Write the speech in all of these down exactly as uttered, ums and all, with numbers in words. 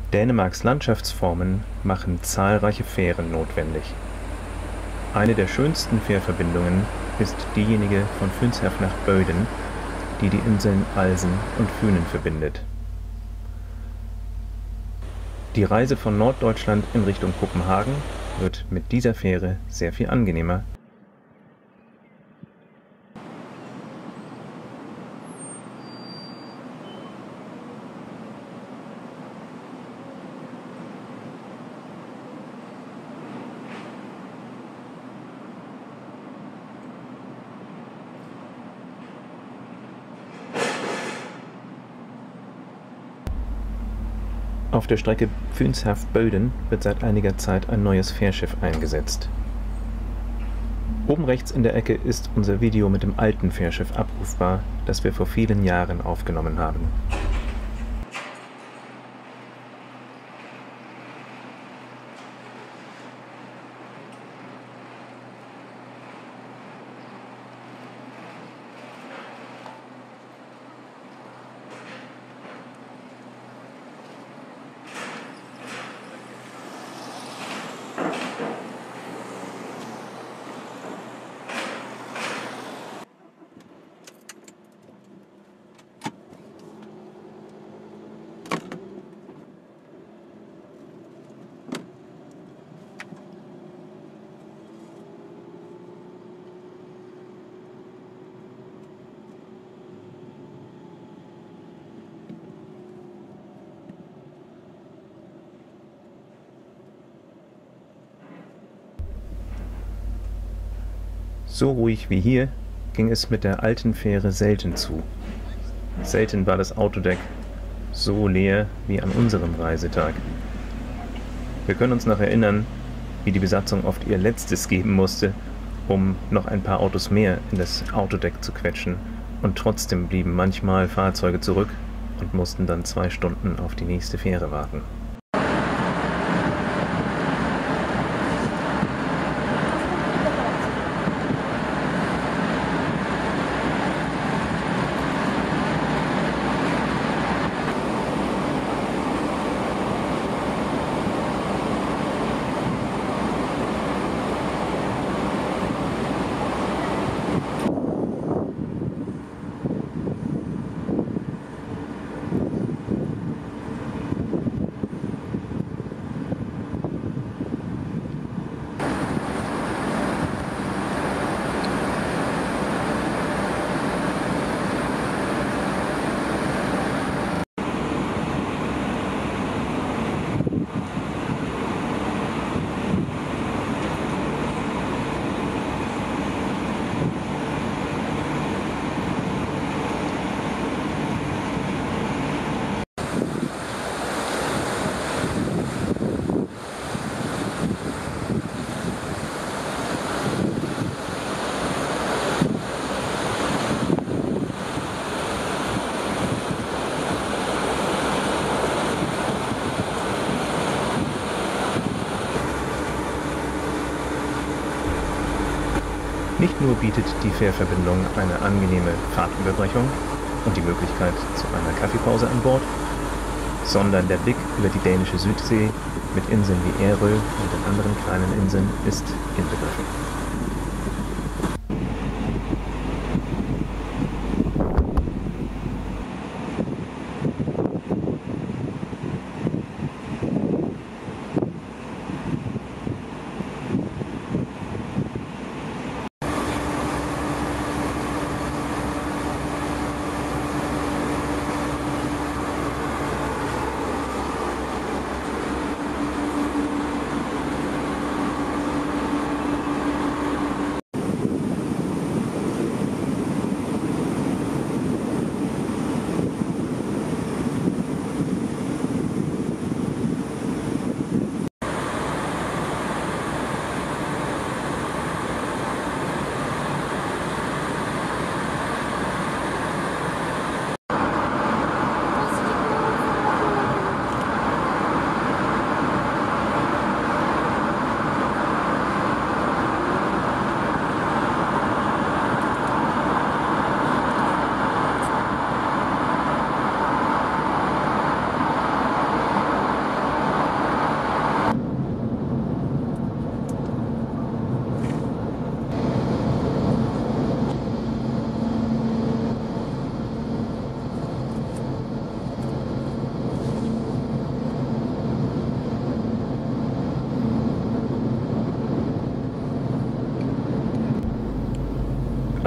Dänemarks Landschaftsformen machen zahlreiche Fähren notwendig. Eine der schönsten Fährverbindungen ist diejenige von Fynshav-Bøjden, die die Inseln Alsen und Fynen verbindet. Die Reise von Norddeutschland in Richtung Kopenhagen wird mit dieser Fähre sehr viel angenehmer. Auf der Strecke Fynshav-Bøjden wird seit einiger Zeit ein neues Fährschiff eingesetzt. Oben rechts in der Ecke ist unser Video mit dem alten Fährschiff abrufbar, das wir vor vielen Jahren aufgenommen haben. So ruhig wie hier ging es mit der alten Fähre selten zu. Selten war das Autodeck so leer wie an unserem Reisetag. Wir können uns noch erinnern, wie die Besatzung oft ihr Letztes geben musste, um noch ein paar Autos mehr in das Autodeck zu quetschen, und trotzdem blieben manchmal Fahrzeuge zurück und mussten dann zwei Stunden auf die nächste Fähre warten. Nicht nur bietet die Fährverbindung eine angenehme Fahrtunterbrechung und die Möglichkeit zu einer Kaffeepause an Bord, sondern der Blick über die dänische Südsee mit Inseln wie Fähre und den anderen kleinen Inseln ist inbegriffen.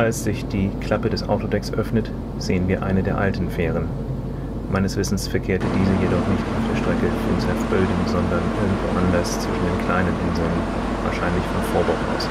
Als sich die Klappe des Autodecks öffnet, sehen wir eine der alten Fähren. Meines Wissens verkehrte diese jedoch nicht auf der Strecke Fynshav-Bøjden, sondern irgendwo anders zwischen den kleinen Inseln, wahrscheinlich von Vorburg aus.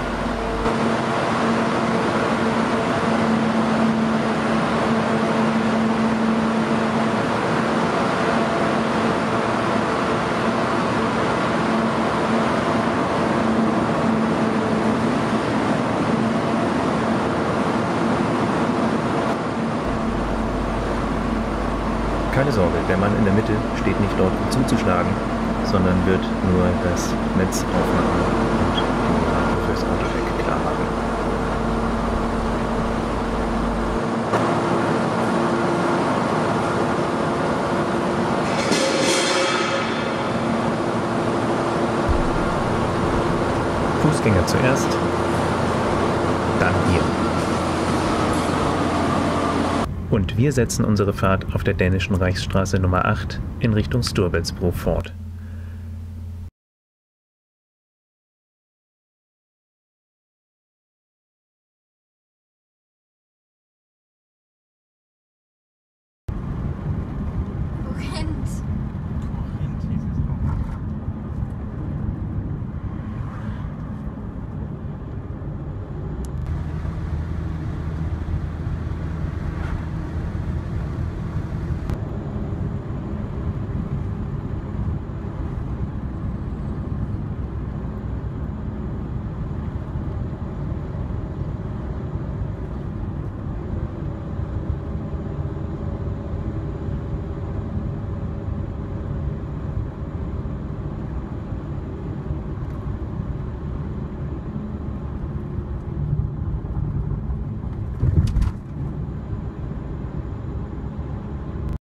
Keine Sorge, der Mann in der Mitte steht nicht dort, um zuzuschlagen, sondern wird nur das Netz aufmachen und die Karte fürs Autodeck klar machen. Fußgänger zuerst, dann wir. Und wir setzen unsere Fahrt auf der dänischen Reichsstraße Nummer acht in Richtung Storebæltsbro fort.